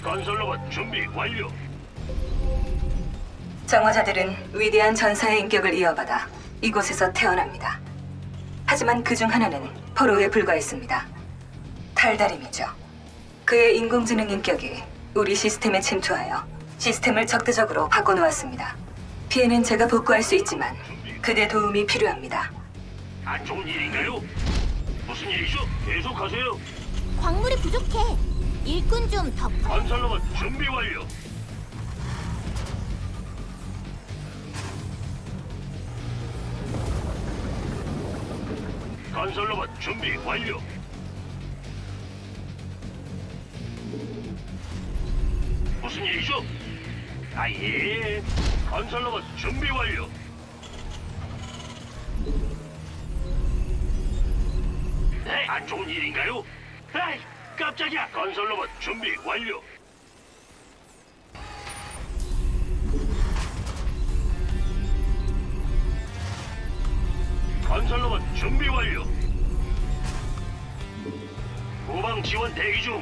건설로봇 준비 완료. 정화자들은 위대한 전사의 인격을 이어받아 이곳에서 태어납니다. 하지만 그 중 하나는 포로에 불과했습니다. 탈다림이죠. 그의 인공지능 인격이 우리 시스템에 침투하여 시스템을 적대적으로 바꿔놓았습니다. 피해는 제가 복구할 수 있지만 그대 도움이 필요합니다. 안 좋은 일인가요? 무슨 일이죠? 계속하세요. 광물이 부족해. 일꾼 좀 더. 건설로봇 준비 완료. 건설로봇 준비 완료. 무슨 일이죠? 아예. 건설로봇 준비 완료. 네, 안 좋은 일인가요? 에이, 깜짝이야. 건설로봇 준비 완료. 건설로봇 준비 완료. 후방 지원 대기 중.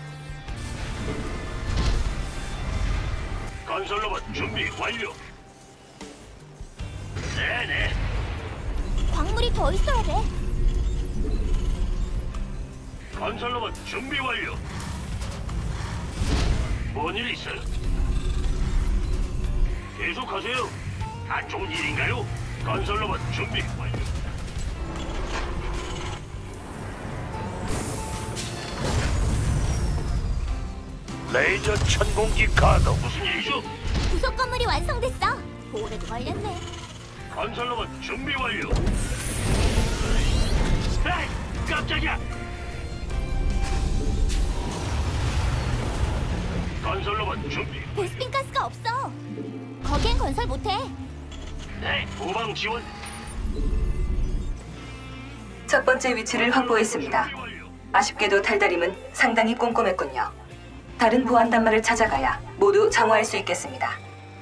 건설로봇 준비 완료. 네네. 광물이 더 있어야 돼. 건설로봇 준비 완료. 뭔 일 있어요? 계속하세요. 안 좋은 일인가요? 건설로봇 준비 완료. 레이저 천공기 가동. 무슨 일이죠? 부속 건물이 완성됐어. 오래 걸렸네. 건설로봇 준비 완료. 에이, 깜짝이야. 건설로봇 준비. 베스핀 가스가 없어. 거기엔 건설 못해. 네, 후방 지원. 첫 번째 위치를 확보했습니다. 준비 완료. 아쉽게도 탈다림은 상당히 꼼꼼했군요. 다른 보안 단말을 찾아가야 모두 정화할 수 있겠습니다.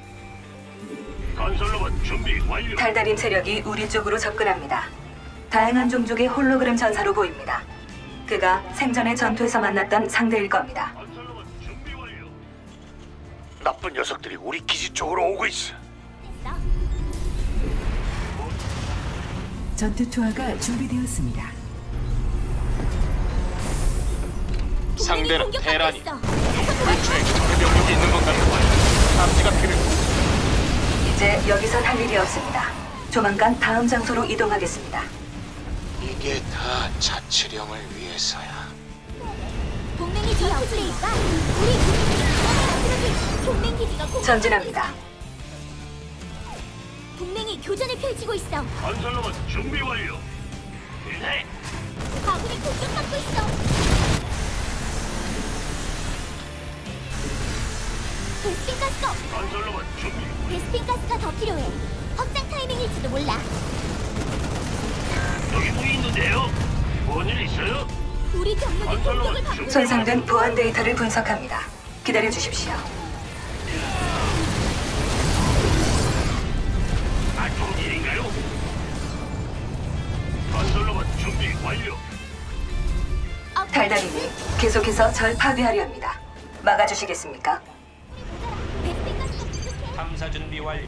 건설로봇 준비 완료. 탈다림 세력이 우리 쪽으로 접근합니다. 다양한 종족의 홀로그램 전사로 보입니다. 그가 생전의 전투에서 만났던 상대일 겁니다. 건설로봇 준비 완료. 나쁜 녀석들이 우리 기지 쪽으로 오고 있어. 됐어. 전투 투하가 준비되었습니다. 상대는 테란이. 불주에 적대병력이 있는 것 같아. 탐지가 필요해. 이제 여기선 할 일이 없습니다. 조만간 다음 장소로 이동하겠습니다. 이게 다 자치령을 위해서야. 동맹이 전투 중이니까 우리 동맹 기지가 전진합니다. 동맹이 교전을 펼치고 있어. 건설로봇 준비 완료. 네, 아군이 공격받고 있어. 베스핀 가스가 없. 건설로봇 준비. 베스핀 가스가 더 필요해. 확장 타이밍일지도 몰라. 여기 뭐 있는데요? 뭔 일 있어요? 우리 병력이 공격을 받고 있어. 손상된 보안 데이터를 분석합니다. 기다려 주십시오. 안 좋은 일인가요? 건설로봇 준비 완료. 달달님이 계속해서 절 파괴하려 합니다. 막아주시겠습니까? 베스핀 가스가 부족해. 탐사 준비 완료.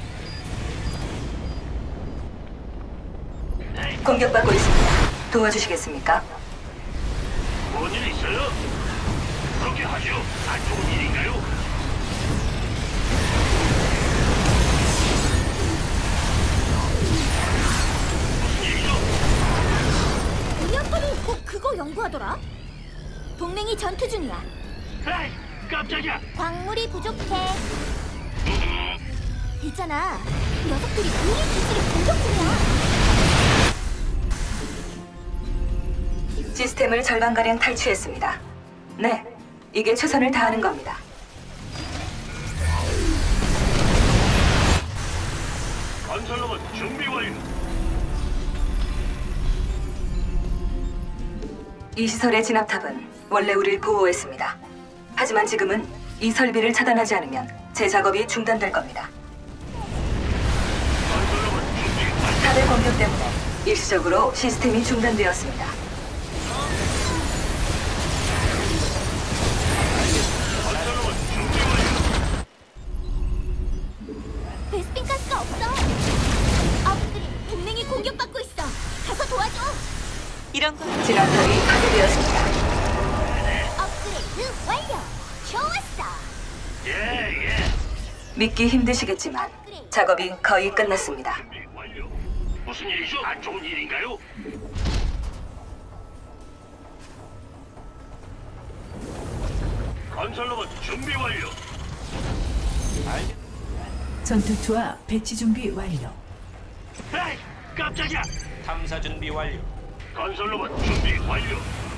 네, 공격받고 있습니다. 도와주시겠습니까? 뭔 일 있어요? 그렇게 하죠. 안 좋은 일인가요? 무슨 일이죠? 우리 아빠는 꼭 그거 연구하더라. 동맹이 전투 중이야. 에이, 깜짝이야. 광물이 부족해. 있잖아. 녀석들이 우리 기지를 공격 중이야. 시스템을 절반가량 탈취했습니다. 네, 이게 최선을 다하는 겁니다. 건설로봇 준비 완료. 이 시설의 진압탑은 원래 우릴 보호했습니다. 하지만 지금은 이 설비를 차단하지 않으면 제 작업이 중단될 겁니다. 건설로봇 준비 완료. 탑의 공격 때문에 일시적으로 시스템이 중단되었습니다. 이런 거 진압탑이 파괴되었습니다. 업그레이드 완료. 좋았어. 예. 믿기 힘드시겠지만 작업이 거의 끝났습니다. 준비 완료. 무슨 일이죠? 안 좋은 일인가요? 건설로봇 준비 완료. 전투투와 배치 준비 완료. 에이, 깜짝이야. 탐사 준비 완료. 건설로봇 준비 완료.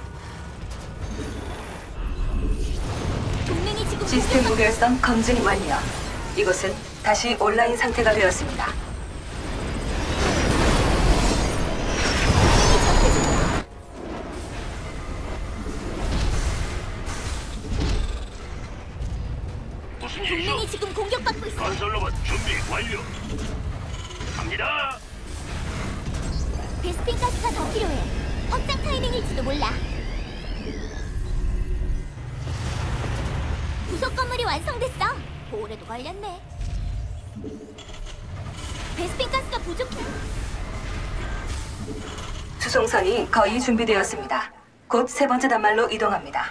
동맹이 지금 시스템 공격받고 무결성 검증 완료. 이곳은 다시 온라인 상태가 되었습니다. 무슨 일이죠? 동맹이 지금 공격받고 있어. 건설로봇 준비 완료. 갑니다. 베스핀 가스가 더 필요해. 확장 타이밍일지도 몰라. 부속 건물이 완성됐어. 오래도 걸렸네. 베스핀 가스가 부족해. 수송선이 거의 준비되었습니다. 곧 세 번째 단말로 이동합니다.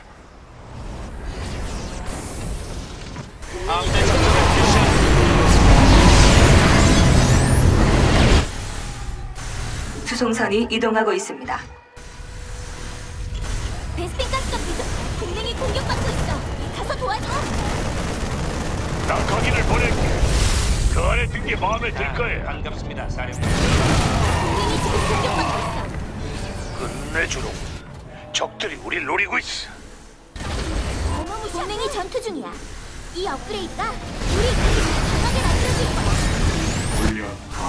함대 전투를 개시. 수송선이 이동하고 있습니다. 베스핀 가스가 부족. 동맹이 공격받고 있어. 가서 도와줘. 낙하기를 보낼게. 그 안에 든 게 마음에 들 거야. 반갑습니다, 사령관. 동맹이 지금 공격받고 있어. 끝내주로. 적들이 우릴 노리고 있어. 동맹이 전투 중이야. 이 업그레이드가 우리 강하게 만들어줄 거야.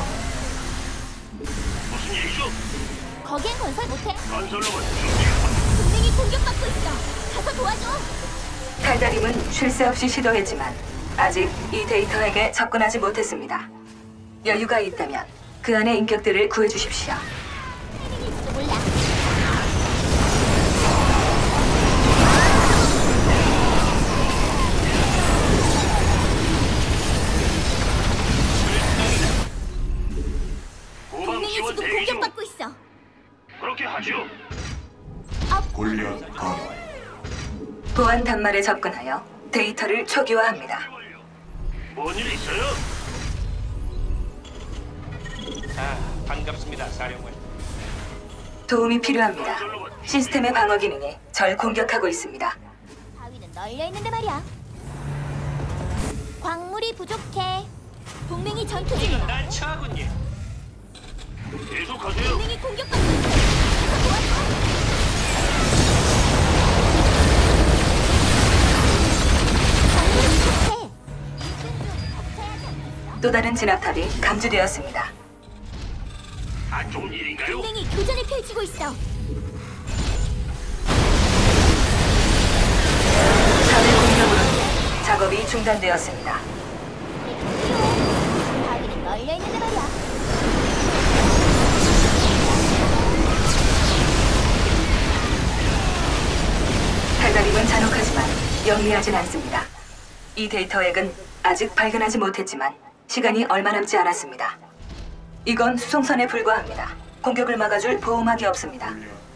무슨 일이죠? 거기엔 건설 못해. 건설로봇 준비. 동맹이 공격받고 있어. 가서 도와줘. 달달임은 쉴 새 없이 시도했지만 아직 이 데이터에게 접근하지 못했습니다. 여유가 있다면 그 안의 인격들을 구해주십시오. 타이밍일지도 몰라. 후방 동맹이 지원 지금 대기 중. 공격받고 있어. 그렇게 하죠. 보안 단말에 접근하여 데이터를 초기화합니다. 뭔일 있어요? 반갑습니다, 사령관. 도움이 필요합니다. 시스템의 방어 기능이 절 공격하고 있습니다. 바위는 널려 있는데 말이야. 광물이 부족해. 동맹이 전투 중이야. 난 차군요. 계속하세요. 동맹이 공격받고 있어. 가서 도와줘. 광물이 부족해. 이젠 좀 덮쳐야지 않겠어? 또 다른 진압탑이 감지되었습니다. 안 좋은 일인가요? 동맹이 교전을 펼치고 있어. 탑의 공격으로 인해 작업이 중단되었습니다. 바위는 널려 있는데 말이야. 달달임은 잔혹하지만 영리하진 않습니다. 이 데이터액은 아직 발견하지 못했지만 시간이 얼마 남지 않았습니다. 이건 수송선에 불과합니다. 공격을 막아줄 보호막이 없습니다.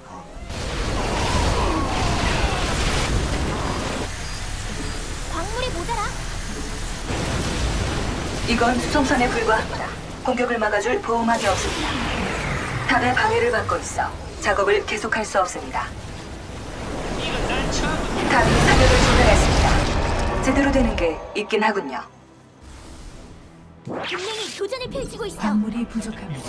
광물이 모자라. 이건 수송선에 불과합니다. 공격을 막아줄 보호막이 없습니다. 탑의 방해를 받고 있어 작업을 계속할 수 없습니다. 이건 난 차군요. 탑이 사격을 중단했습니다. 제대로 되는 게 있긴 하군요. 동맹이 교전을 펼치고 있어. 광물이 부족합니다.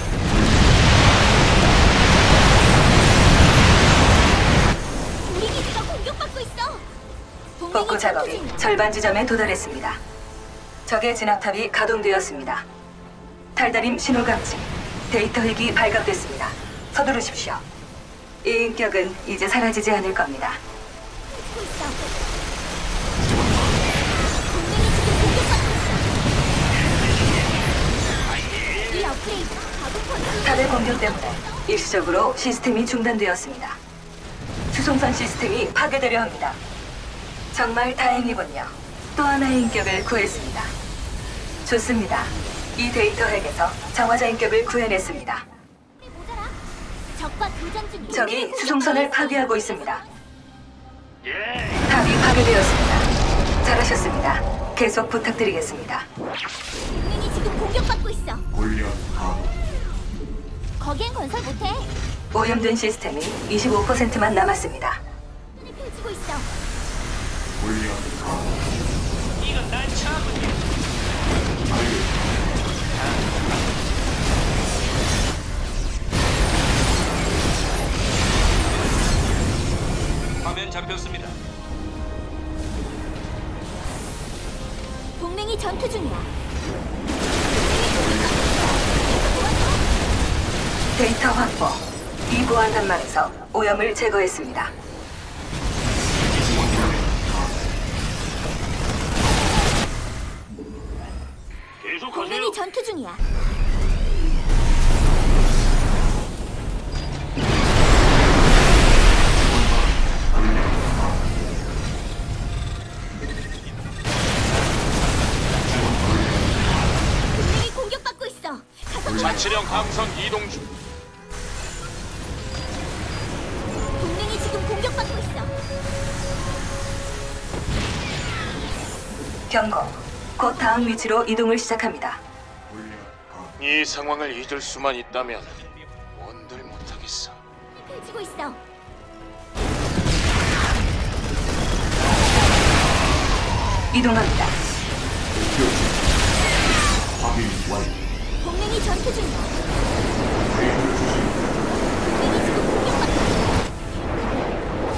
우리 기지가 공격받고 있어. 동맹이 복구 전투 작업이 중이야. 절반 지점에 도달했습니다. 적의 진압탑이 가동되었습니다. 달달임 신호 감지. 데이터 핵이 발각됐습니다. 서두르십시오. 이 인격은 이제 사라지지 않을 겁니다. 펼치고 있어. 동맹이 지금 공격받고 있어. 이 업그레이드 가동 컨트롤. 탑의 공격 때문에 일시적으로 시스템이 중단되었습니다. 수송선 시스템이 파괴되려 합니다. 정말 다행이군요. 또 하나의 인격을 구했습니다. 좋습니다. 이 데이터 핵에서 정화자 인격을 구해냈습니다. 모자라. 적과 교전 중이야. 적이 수송선을 파괴하고 있습니다. 예. 탑이 파괴되었습니다. 잘하셨습니다. 계속 부탁드리겠습니다. 동맹이 지금 공격받고 있어. 거기엔 건설 못해. 오염된 시스템이 25%만 남았습니다. 펼치고 있어. 이건 난처하군요. 화면 잡혔습니다. 동맹이 전투 중이야. 데이터 확보. 이 보안 단말에서 오염을 제거했습니다. 계속하세요. 동맹이 전투 중이야. 동맹이 공격받고 있어. 가서 도와줘. 자치령 함선 이동 중. 동맹이 지금 공격받고 있어. 경고. 곧 다음 위치로 이동을 시작합니다. 이 상황을 잊을 수만 있다면 뭔들 못하겠어. 펼치고 있어. 이동합니다. 동맹이 전투 중이야. 동맹이 지금 공격받고 있어.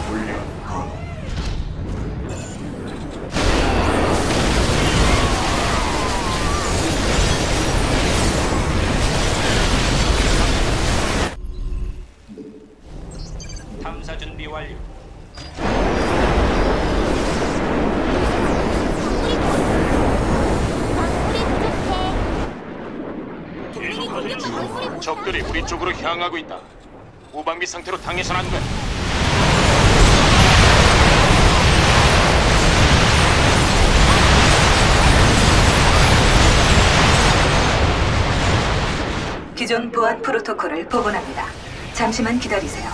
탐사 준비 완료. 광물이 부족해. 동맹이 공격받고 있어. 적들이 우리 쪽으로 향하고 있다. 무방비 상태로 당해선 안 돼. 기존 보안 프로토콜을 복원합니다. 잠시만 기다리세요.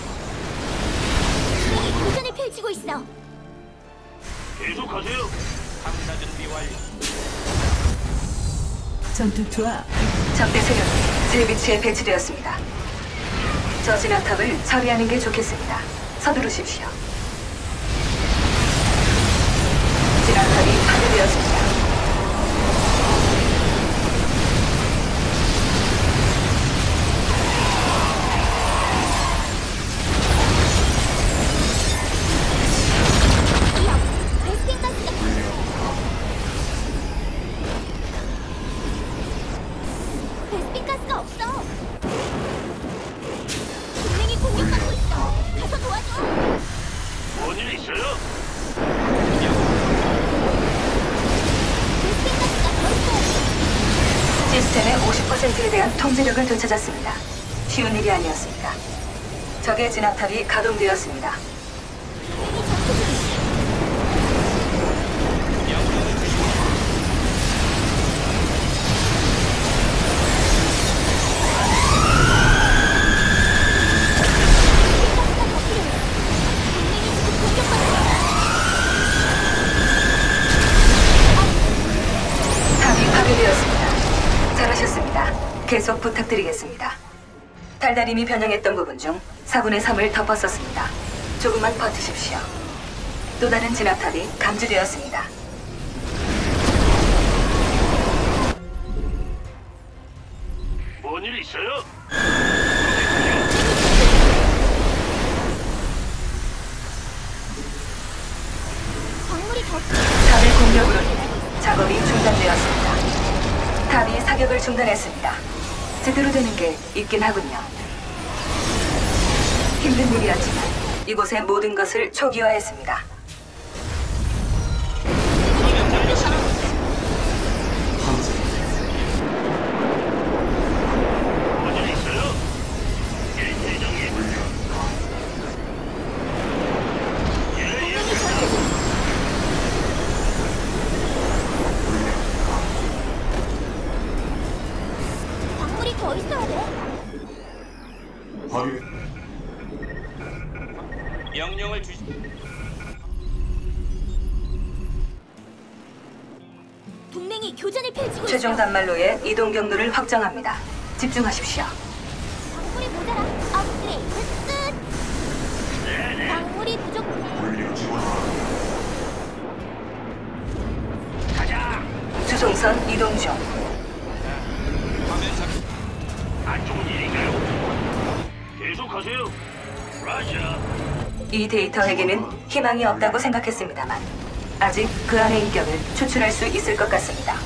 동맹이 교전을 펼치고 있어. 계속하세요. 탐사 준비 완료. 전투투와 적대 세력이 제 위치에 배치되었습니다. 저 진압탑을 처리하는 게 좋겠습니다. 서두르십시오. 진압탑이 파괴되었습니다. 베스킨 가스가 베스킨 가스가 없어. 동맹이 공격받고 있어. 가서 도와줘. 뭔일 있어요? 베스킨 가스가 더 있어. 시스템의 50%에 대한 통제력을 되찾았습니다. 쉬운 일이 아니었습니다. 적의 진압탑이 가동되었습니다. 동맹이 전투 중이야. 가스가 더 필요해. 동맹이 지금 공격받고 있어. 탑이 파괴되었습니다. 잘하셨습니다. 계속 부탁드리겠습니다. 달달임이 변형했던 부분 중 4분의 3을 덮었었습니다. 조금만 버티십시오. 또 다른 진압탑이 감지되었습니다. 뭔일 있어요? 광물이 더 탑의 공격으로 인해 작업이 중단되었습니다. 탑이 사격을 중단했습니다. 제대로 되는 게 있긴 하군요. 힘든 일이었지만 이곳의 모든 것을 초기화했습니다. 화면 잡혔습니다. 뭔일 있어요? 예, 대장님. 예, 예. 광물이 더 있어야 돼. 발휘. 명령을 주시. 동맹이 교전을 펼치고 최종 있어. 단말로의 이동 경로를 확정합니다. 집중하십시오. 광물이 모자라. 업그레이드 끝. 광물이 부족해. 훈련 지원 바란다. 주송선 이동 중. 화면 작. 안 좋은 일인가요? 계속하세요. 라자. 이 데이터에게는 희망이 없다고 생각했습니다만 아직 그 안의 인격을 추출할 수 있을 것 같습니다.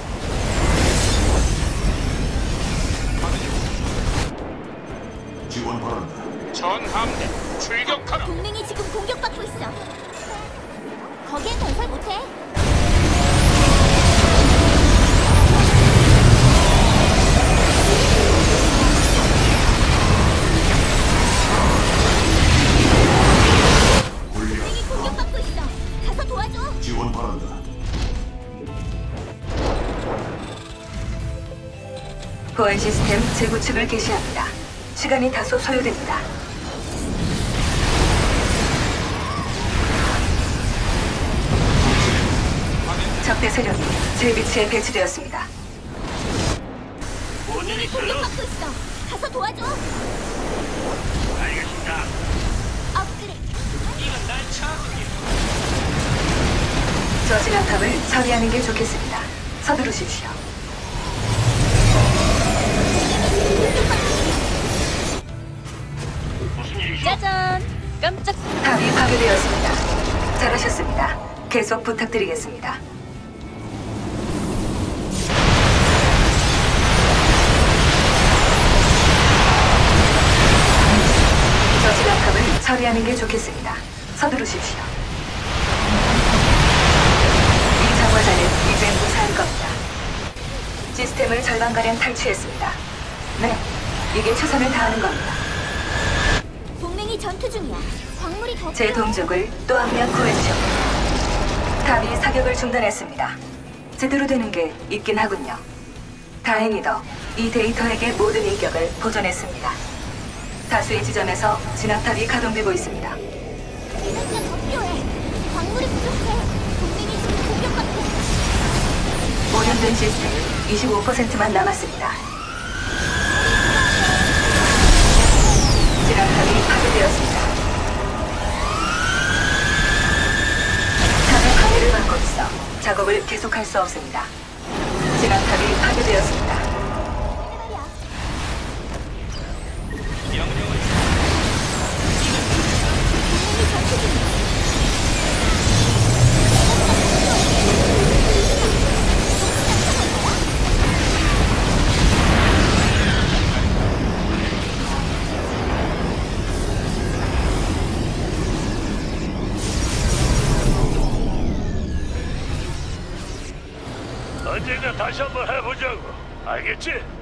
지원 바란다. 전 함대 출격하라. 동맹이 지금 공격받고 있어. 거기엔 건설 못해. 동맹이 공격받고 있어. 가서 도와줘. 지원 바란다. 보안 시스템 재구축을 개시합니다. 시간이 다소 소요됩니다. 적대 세력이 제 위치에 배치되었습니다. 뭔일 있어요? 공격받고 있어. 가서 도와줘. 알겠습니다. 업그레이드. 이건 날 차군요. 저 진압탑을 처리하는 게 좋겠습니다. 서두르십시오. 무슨 일이죠? 짜잔. 깜짝. 탑이 파괴되었습니다. 잘하셨습니다. 계속 부탁드리겠습니다. 저 진압탑을 처리하는 게 좋겠습니다. 서두르십시오. 이 장화자는 이제 무사할 겁니다. 시스템을 절반가량 탈취했습니다. 네, 이게 최선을 다하는 겁니다. 동맹이 전투 중이야. 광물이 더 제 동족을 또 한 명 구해주셨고 탑이 사격을 중단했습니다. 제대로 되는 게 있긴 하군요. 다행히도 이 데이터에게 모든 인격을 보존했습니다. 다수의 지점에서 진압탑이 가동되고 있습니다. 에너지가 더 필요해. 광물이 부족해. 동맹이 지금 공격받고 있어. 오염된 시스템 25%만 남았습니다. 진압탑이 파괴되었습니다. 탑의 방해를 받고 있어 작업을 계속할 수 없습니다. 진압탑이 파괴되었습니다. 말이야. 명령을 동맹이 전투 중이야. 언젠가 다시 한번 해보자고. 알겠지?